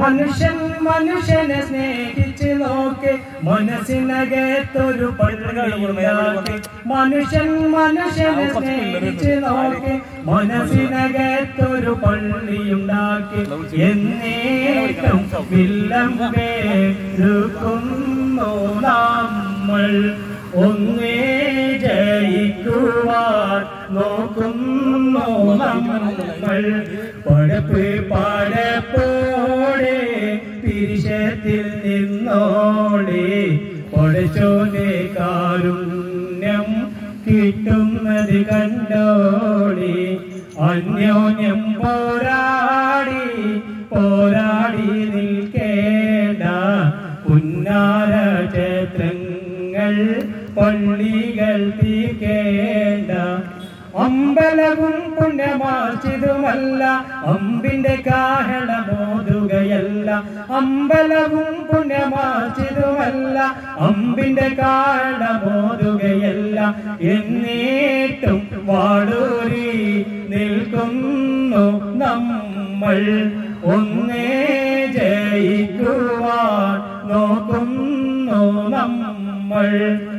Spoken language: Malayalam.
മനുഷ്യൻ മനുഷ്യനെ സ്നേഹിച്ച് നോക്ക് മനസ്സിനകത്തൊരു പള്ളിയുണ്ടാക്കി മനുഷ്യൻ മനുഷ്യനെ സ്നേഹിച്ച് നോക്ക് മനസ്സിനകത്തൊരു പള്ളിയുണ്ടാക്കി എന്നേക്കും വില്ലം പേരുക്കുന്നു നമ്മൾ ഒന്നേ ജയിക്കുവാൻ നോക്കുന്നു നമ്മൾ പടപ്പ് പാടപ്പോടെ തിരിശത്തിൽ നിന്നോടെ പടച്ചോനെ കാരുണ്യം കിട്ടുന്നത് കണ്ടോടെ അന്യോന്യം പോരാടി പോരാടി നിൽക്കേണ്ട പുന്നാര ക്ഷേത്രങ്ങൾ പള്ളികൾ തീർക്കേണ്ട അമ്പലവും പുണ്യമാർച്ചിതുമല്ല അമ്പിന്റെ കാഹളമോതുകയല്ല അമ്പലവും പുണ്യമാർച്ചിതുമല്ല അമ്പിന്റെ കാഹളമോതുകയല്ല എന്നേറ്റും വാടൂരി നിൽക്കുന്നു നമ്മൾ ഒന്നേ ജയിക്കുവാൻ നോക്കുന്നു നമ്മൾ